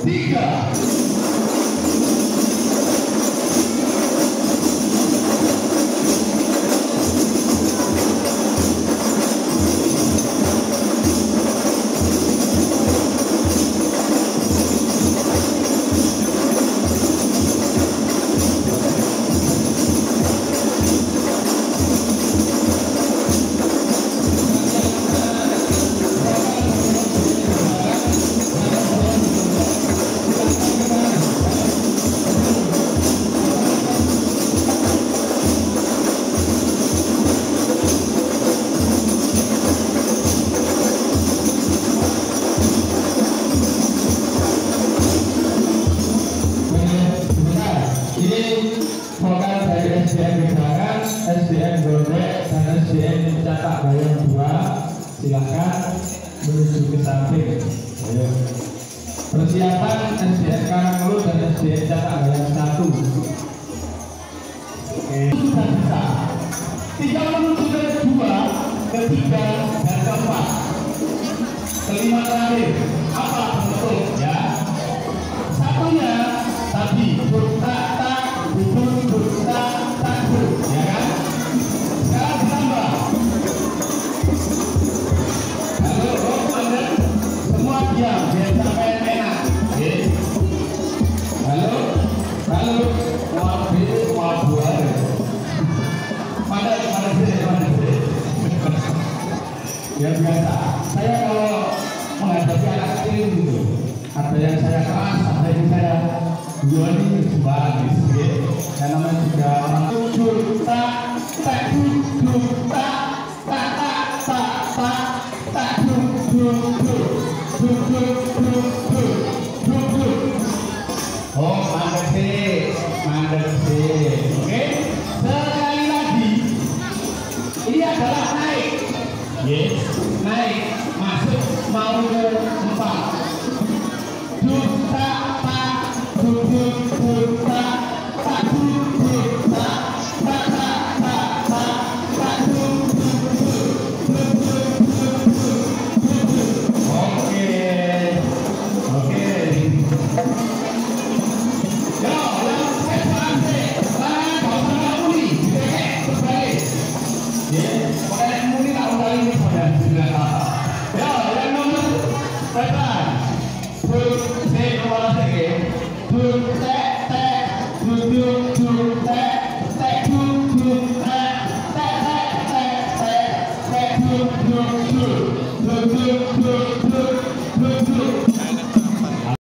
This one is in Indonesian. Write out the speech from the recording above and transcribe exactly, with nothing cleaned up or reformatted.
tiga. S D N Gondek dan S D N Catak Bayang dua, silakan menuju ke samping. Ayo. Persiapan S D N Karangulu dan S D N Catak Bayang satu. Oke, sudah bisa. Tinggal menuju ke dua, ketiga, dan keempat. Kelima terakhir, apa betul ya? Satunya tadi burta tak bubur burta tak bur, ya kan? Sekarang ditambah. Halo, oh, anda semua diam biar sampai enak. Oke. Halo, halo, mau beli mau buat. Pada pada sini pada sini. Ya biasa. Saya kalau menghadapi anak kecil gitu, ada yang saya keras, ada yang saya dua ini sembarang gitu. Dan namanya juga orang tujuh tak tak tujuh tak tak tak tak tak tak tujuh tujuh tujuh tujuh tujuh. Oh, mandek sih, mandek sih. Oke, sekali lagi. Ini adalah naik, yes, naik masuk mau ke empat. Juta tak tujuh juta tak tujuh tak tak tak tak tak tak tujuh tujuh tujuh. Oke, oke. Yo, yang sekarang sih, lah kau sudah muli, deh, berbalik. Ya, pakai muli tak udah ini pada sudah. Yo, yang nomor berapa? Tuh, saya nomor lagi. Tuh, tek tek, tujuh.